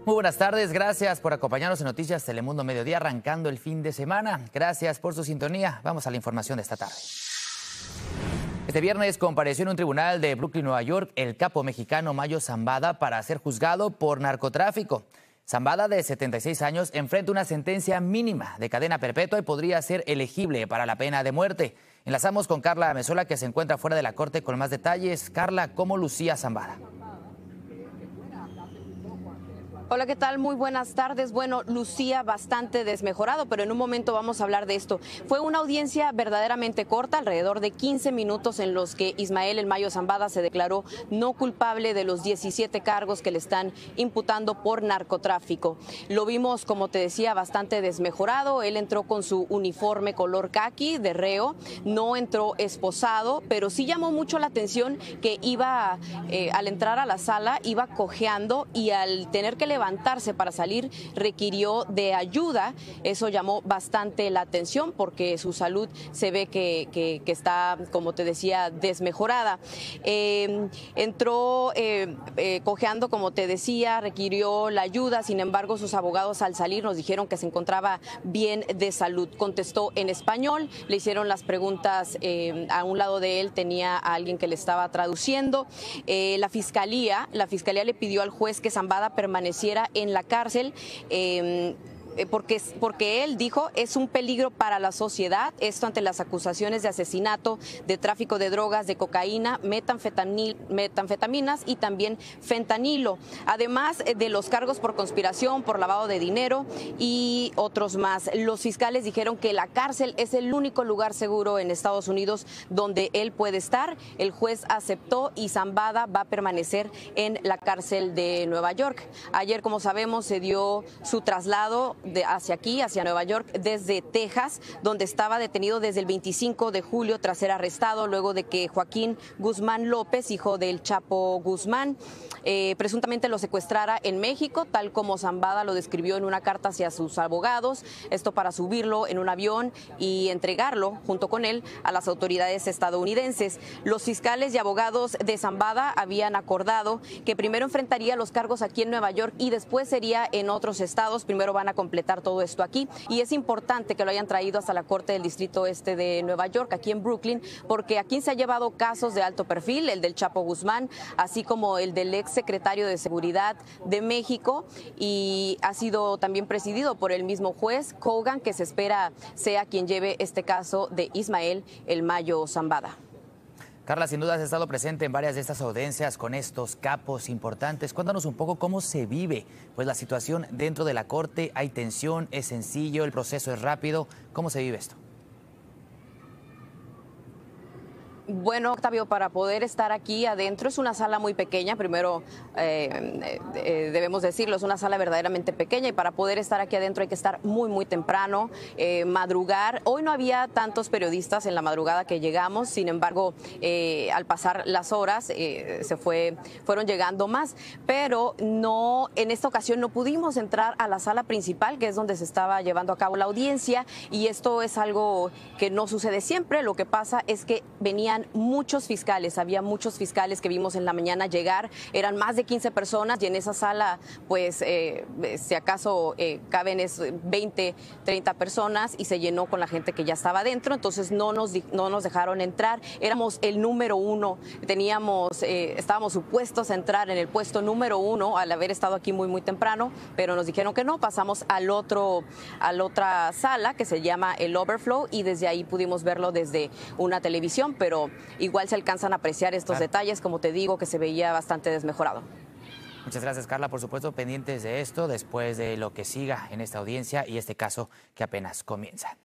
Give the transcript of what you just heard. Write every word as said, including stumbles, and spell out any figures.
Muy buenas tardes, gracias por acompañarnos en Noticias Telemundo Mediodía, arrancando el fin de semana. Gracias por su sintonía. Vamos a la información de esta tarde. Este viernes compareció en un tribunal de Brooklyn, Nueva York, el capo mexicano Mayo Zambada para ser juzgado por narcotráfico. Zambada, de setenta y seis años, enfrenta una sentencia mínima de cadena perpetua y podría ser elegible para la pena de muerte. Enlazamos con Carla Mesola, que se encuentra fuera de la corte, con más detalles. Carla, ¿cómo lucía Zambada? Hola, ¿qué tal? Muy buenas tardes. Bueno, lucía bastante desmejorado, pero en un momento vamos a hablar de esto. Fue una audiencia verdaderamente corta, alrededor de quince minutos, en los que Ismael El Mayo Zambada se declaró no culpable de los diecisiete cargos que le están imputando por narcotráfico. Lo vimos, como te decía, bastante desmejorado. Él entró con su uniforme color caqui de reo, no entró esposado, pero sí llamó mucho la atención que iba, eh, al entrar a la sala, iba cojeando, y al tener que levantarse para salir requirió de ayuda. Eso llamó bastante la atención porque su salud se ve que, que, que está, como te decía, desmejorada. Eh, entró eh, eh, cojeando, como te decía, requirió la ayuda. Sin embargo, sus abogados, al salir, nos dijeron que se encontraba bien de salud. Contestó en español, le hicieron las preguntas. Eh, a un lado de él tenía a alguien que le estaba traduciendo. Eh, la fiscalía, la fiscalía le pidió al juez que Zambada permaneciera en la cárcel, eh, Porque, porque él dijo es un peligro para la sociedad, esto ante las acusaciones de asesinato, de tráfico de drogas, de cocaína, metanfetaminas y también fentanilo, además de los cargos por conspiración, por lavado de dinero y otros más. Los fiscales dijeron que la cárcel es el único lugar seguro en Estados Unidos donde él puede estar. El juez aceptó y Zambada va a permanecer en la cárcel de Nueva York. Ayer, como sabemos, se dio su traslado De hacia aquí, hacia Nueva York, desde Texas, donde estaba detenido desde el veinticinco de julio tras ser arrestado luego de que Joaquín Guzmán López, hijo del Chapo Guzmán, eh, presuntamente lo secuestrara en México, tal como Zambada lo describió en una carta hacia sus abogados, esto para subirlo en un avión y entregarlo junto con él a las autoridades estadounidenses. Los fiscales y abogados de Zambada habían acordado que primero enfrentaría los cargos aquí en Nueva York y después sería en otros estados. Primero van a completar todo esto aquí, y es importante que lo hayan traído hasta la Corte del Distrito Este de Nueva York, aquí en Brooklyn, porque aquí se han llevado casos de alto perfil, el del Chapo Guzmán, así como el del ex secretario de Seguridad de México, y ha sido también presidido por el mismo juez Kogan, que se espera sea quien lleve este caso de Ismael El Mayo Zambada. Carla, sin duda has estado presente en varias de estas audiencias con estos capos importantes. Cuéntanos un poco cómo se vive pues la situación dentro de la corte. ¿Hay tensión? ¿Es sencillo? ¿El proceso es rápido? ¿Cómo se vive esto? Bueno, Octavio, para poder estar aquí adentro es una sala muy pequeña, primero eh, eh, debemos decirlo, es una sala verdaderamente pequeña, y para poder estar aquí adentro hay que estar muy, muy temprano, eh, madrugar. Hoy no había tantos periodistas en la madrugada que llegamos, sin embargo, eh, al pasar las horas eh, se fue, fueron llegando más, pero no, en esta ocasión no pudimos entrar a la sala principal, que es donde se estaba llevando a cabo la audiencia, y esto es algo que no sucede siempre. Lo que pasa es que venían muchos fiscales, había muchos fiscales que vimos en la mañana llegar, eran más de quince personas, y en esa sala, pues, eh, si acaso eh, caben es veinte, treinta personas, y se llenó con la gente que ya estaba dentro. Entonces no nos, no nos dejaron entrar. Éramos el número uno, teníamos, eh, estábamos supuestos a entrar en el puesto número uno al haber estado aquí muy, muy temprano, pero nos dijeron que no. Pasamos al otro, a la otra sala que se llama el Overflow, y desde ahí pudimos verlo desde una televisión, pero igual se alcanzan a apreciar estos claro. detalles, como te digo, que se veía bastante desmejorado. Muchas gracias, Carla. Por supuesto, pendientes de esto después de lo que siga en esta audiencia y este caso que apenas comienza.